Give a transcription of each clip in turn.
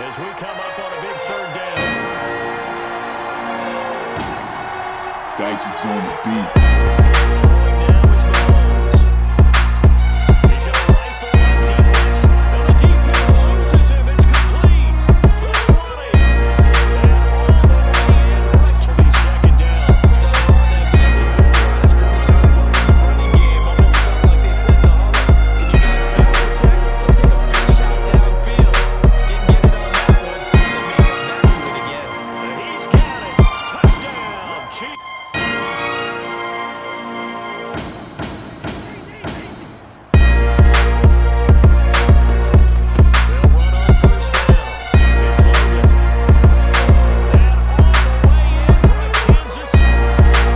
as we come up on a big third down. Dice is on the beat. Throwing now is Mahomes. He's going to rifle on defense. And the defense loses if it's complete. Let's run it. And all the way in for a to be second down. Running game almost felt like they said to Huddle, can you guys pass protect? Let's take a big shot downfield. Didn't get it on that one. They may come back to it again. And he's got it. Touchdown. Chiefs. They'll run on first down. It's Logan. And all the way in for a Kansas. They'll stick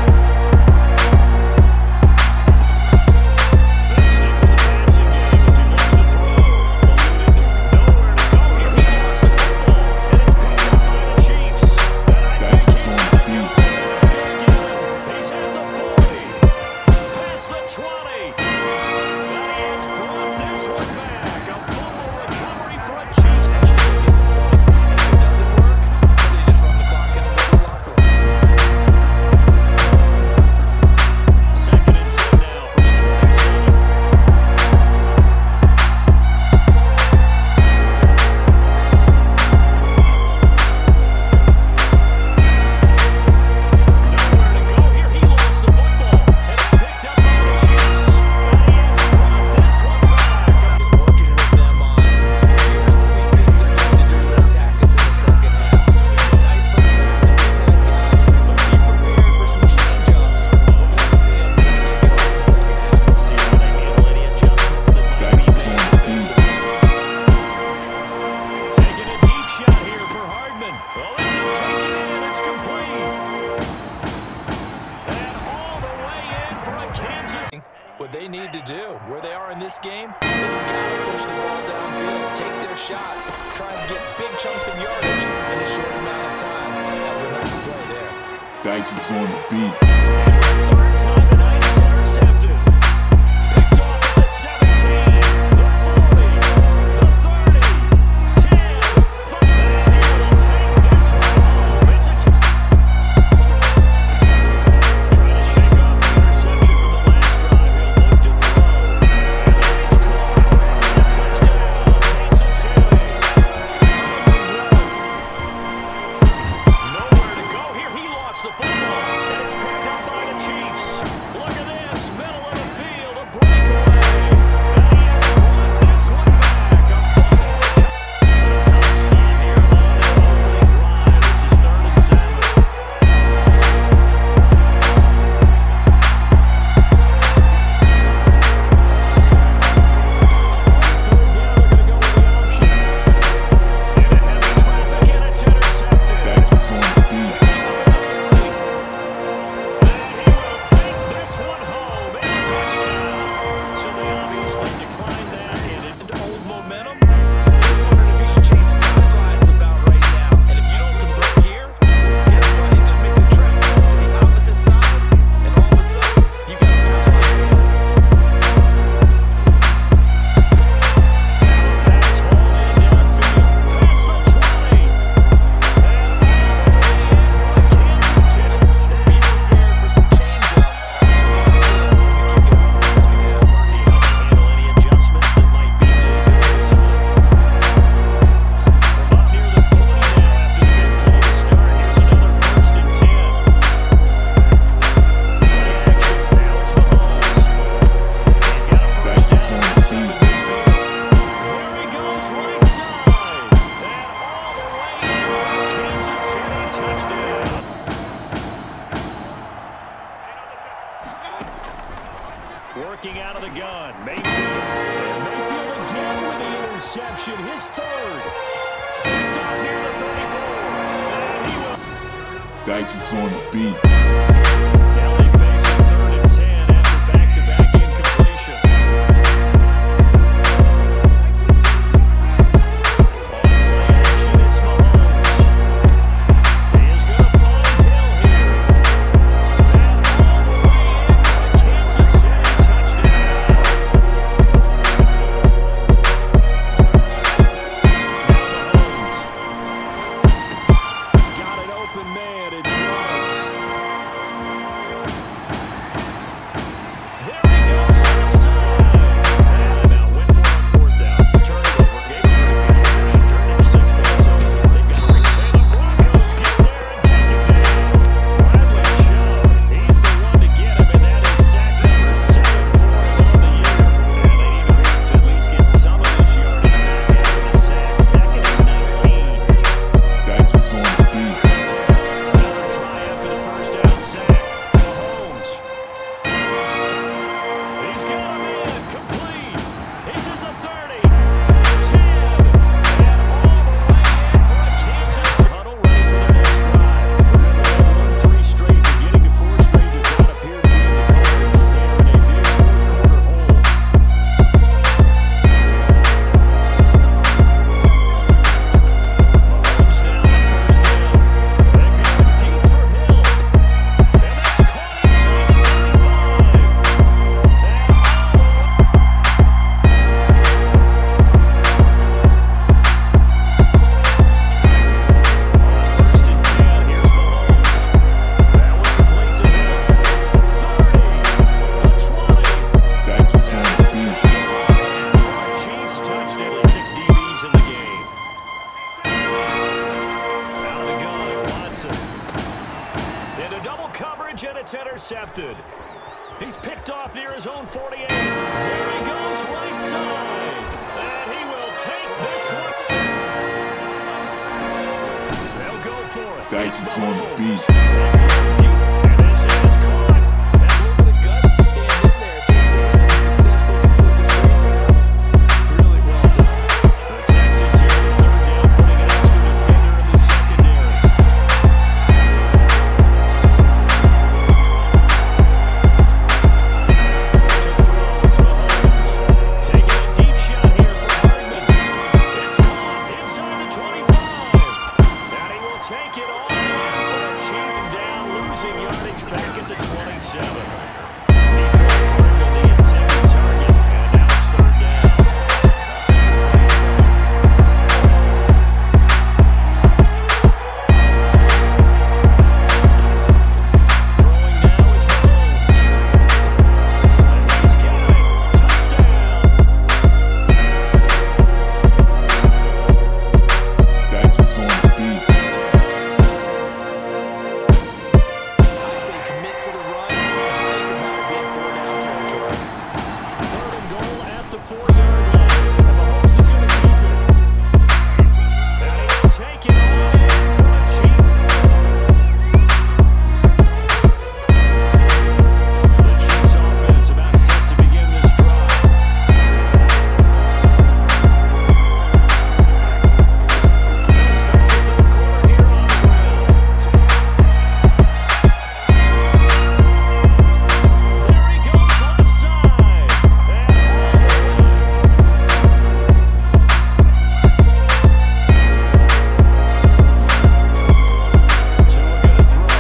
with the passing game as he looks to throw. Nowhere to go here. He lost the football, and it's picked up by the Chiefs. And I think Dice is he's on got the it beat. going. He's at the 40, past the 20. And he has brought this one back. A fumble recovery for a Chiefs. Actually, give me some points. And if it doesn't work, then they just run the clock out of the locker room. Second and 10 now from the 27. Nowhere to go here. He lost the football, and it's picked up by the Chiefs. And he has brought this one back. Just working with them on, here's what we think they're going to do to attack us in the second half. Nice first half that we've had, guys, but be prepared for some change-ups. We're going to see them when we get going in the second half. See if they make any adjustments that might Dice be is on the beat. taking a deep shot here for Hardman. Well, this is taken in. It's complete. And all the way in for a Kansas. What they need to do, where they are in this game, they've got to push the ball downfield, take their shots, try and get big chunks of yardage in a short amount of time. That was a nice play there. Dice is on the beat. And for the third time tonight, he's intercepted. Picked off at the 17, the 40, the 30, 10, 5. And he will take this one home. It's a trying to shake off the interception from the last drive. He'll look to throw. And he's caught for a touchdown. Kansas City. Nowhere to go here. He lost the football, and it's picked up by the Chiefs. Look at this, middle of the field, a breakaway. And he has brought this one back. A fumble recovery. A tough spot here on that opening drive. This is 3rd and 7. Third down, they're going to go with the option. Into heavy traffic, and it's intercepted. Dice is on the beat. This one home. It's a touchdown. So they obviously declined that, and it Old momentum. Just wondering if he should change sidelines about right now. And if you don't convert here, guess what? He's going to make the trip to the opposite side, and all of a sudden, you've got a bad offense. pass hauled in downfield. Past the 20. And all the way in for Kansas City. Be prepared for some change-ups. See how they handle any adjustments that might be made defensively. From up near the 40 now after the big play to start. Here's another 1st and 10. Play action. Now it's Mahomes. He's got a first Dice is down on inside the the beat. midfield. There he goes, right side. And all the way in for a Kansas City touchdown. Working out of the gun, Mayfield. And Mayfield again with the interception, his 3rd. Picked off near the 34. And he will. Dice is on the beat. Now they face a 3rd and 10 after back-to-back incompletions. On play action, it's Mahomes. He is going to find Hill here. And all the way in for a Kansas City touchdown. Now Mahomes. intercepted. He's picked off near his own 48. There he goes, right side. And he will take this one. They'll go for it. Dice is on the beat. And this is caught. That little bit of guts to stand in there, take the hit, and successfully complete the screen pass. Really well done. The Texans here on third down, putting an extra defender in the secondary. To throw, it's Mahomes. Taking a deep shot here for Hardman. It's caught inside the 25. And he will take it all in for a cheap down, losing yardage back at the 27. Nico Hardman, the intended target, and now it's third down. Throwing now is Mahomes. And he's got it. Touchdown. Dice is on the beat. I say commit to the run and think about it being 4-down territory. Third and goal at the 4-yard line. And Mahomes is going to keep it. And he will take it all in for a cheap. The Chiefs offense about set to begin this drive. They'll start with the corner here on the ground. There he goes left side. So we're going to throw.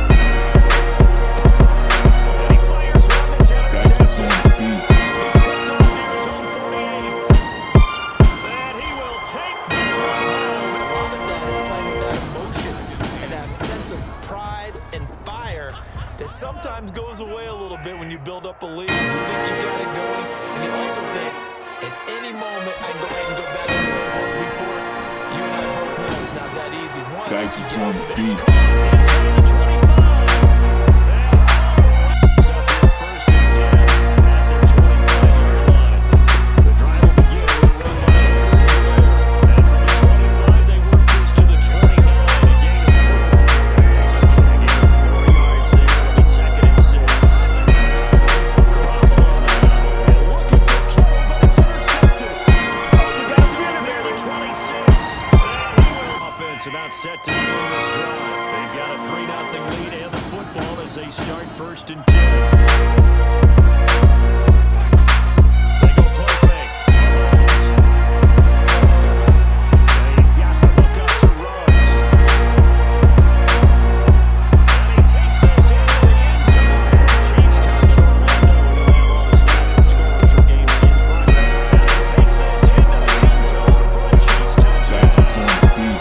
And he fires one. It's Dice is on intercepted. the beat. He's picked off near his own 48. And he will take this one home. A lot of that is playing with that emotion and that sense of pride and fire that sometimes goes away a little bit when you build up a lead. You think you got it going, and you also think at any moment I can go ahead and go back to the way it was before. You and I both know it's not that easy. Once Dice you is get on the it, beat. Inside the 25. It's up here first and 10 at their 25-yard line. The drive will begin with a run by and from the 25, they work this to the 29, a gain of 4. A gain of 4 yards there. It'll be second and 6. Garoppolo now, and looking for Kittle, but it's intercepted. You got to get him there, the 26. And he will. Offense about set to begin this drive. They've got a 3-0 lead and the football as they start first and 10. They go play fake. Mahomes. And he's got the hook up to Ruggs. And he takes this into the end zone for the Chiefs. Turn to Orlando. We'll have all the stats and scores from games in progress. And he takes this into the end zone for a Chiefs touchdown. Dice is on the beat.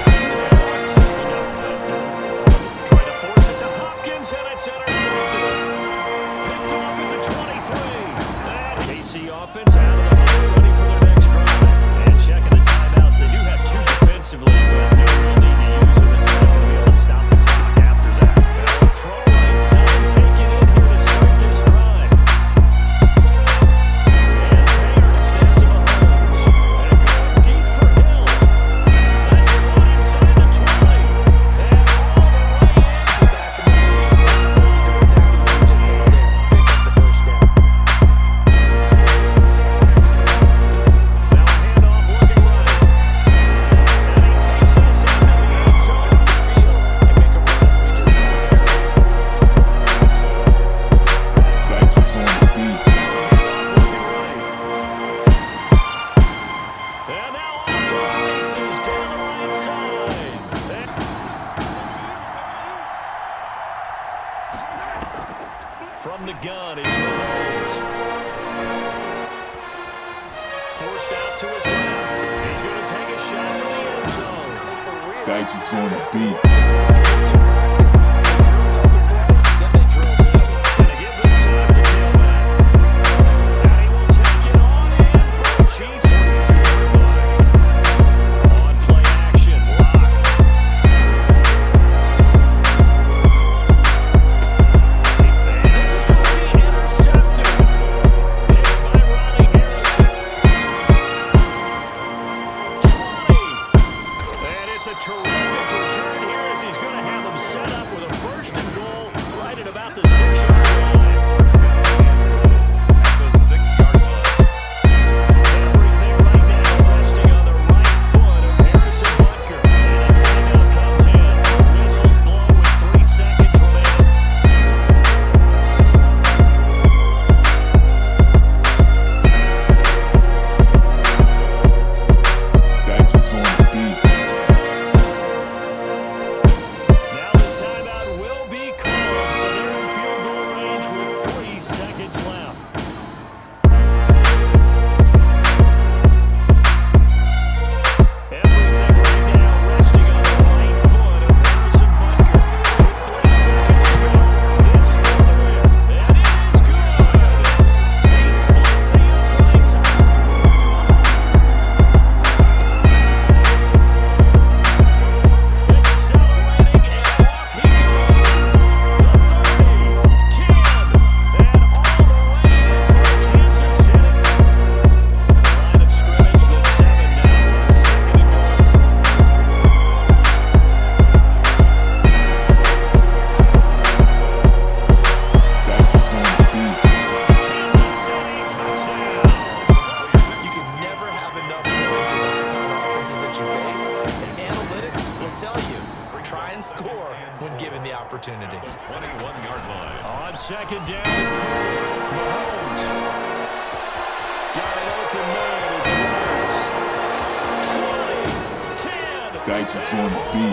Trying to force it to Hopkins, and it's intercepted. Picked off at the 23. And KC offense out of the huddle, ready for their next drive. And checking the timeouts. They do have 2 defensively, but no real need to use them as they're not going to be able to stop the clock after that. Now a throw right side, take it in here to start this drive. And Bayer snap to Mahomes. And going deep for Hill. That's caught inside the 20. And all the way in. back in the league. This is exactly what you just said there. Pick up the first down. Now a handoff looking right. And he takes this into the end zone. Field and make a run as we just saw there. Dice is on the beat. And now off to the races down the right side. From the gun, it's Mahomes. Forced out to his left. He's going to take a shot from the end zone. Dice is on the beat. Then they drill him. Gonna give this time to tailback. And he will take it on in for a Chiefs on play action. Lock. And a terrific return here as he's going to have them set up with a first and goal right at about the 6-yard line. The 6-yard line. Everything right now resting on the right foot of Harrison Butker. And a timeout comes in. Whistles blow with 3 seconds remaining. Dice is on the beat. Now the timeout will be called, so they're in field goal range with 3 seconds left. Everything right now resting on the right foot of Harrison Butker. With 3 seconds to go, this for the win. And it is good. He splits the uprights. Accelerating and off he goes. The 30, 10, and all the way in for Kansas City. Line of scrimmage, the 7 now, 1 second to go. Dice is on the beat. Kansas City touchdown. You can never have enough points with the power offenses that you face, and analytics will tell you, try and score when given the opportunity. 21-yard line. On second down, Mahomes. Got an open man. It's Rice. 20, 10. Dice is on the beat.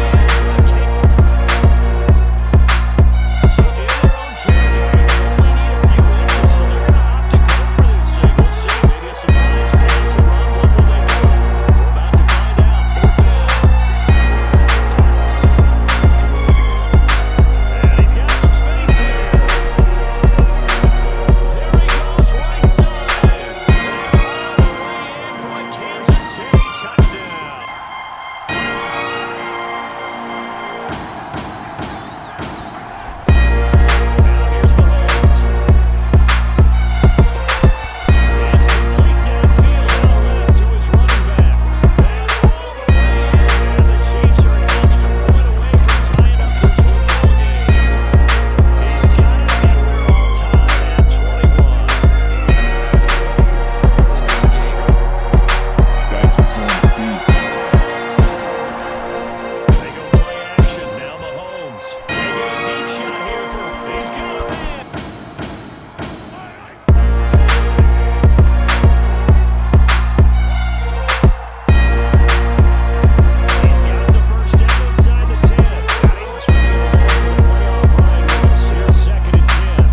So in their own territory, they only need a few inches, so they're going to opt to go for this thing. We'll see. Maybe a surprise pass and run. What will they do? We're about to find out. 4th down. And he's got some space here. There he goes, right side. And all the way in for a Kansas City touchdown. Now here's Mahomes. It's complete downfield, out left to his running back. And all the way in, and the Chiefs are an extra point away from tying up this football game. He's got it, and we're all tied at 21. Dice is on the beat. They go play action. Now Mahomes taking a deep shot here for. He's got a man. He's got the first down inside the 10. And he looks for the ball for the playoff Ryan Lewis. Here's 2nd and 10.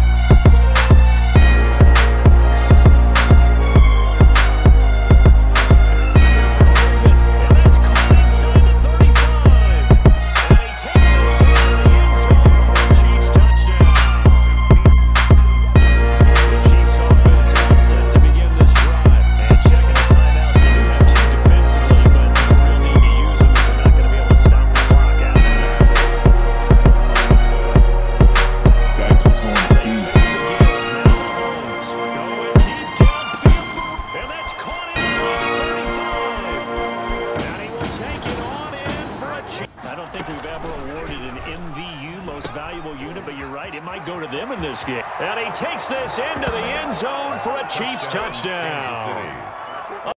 And that's caught inside the 35. And he takes this into the end zone for a Chiefs touchdown. The Chiefs offense about set to begin this drive. And checking the timeouts. They do have 2 defensively, but no real need to use them as they're not going to be able to stop the clock after that. Dice is on the They beat. fake the give. Now Mahomes going deep downfield for, and that's caught inside the 35. And he will take it on in for a Chiefs. I don't think we've ever awarded an MVU, most valuable unit, but you're right, it might go to them in this game. And he takes this into the end zone for a Chiefs touchdown.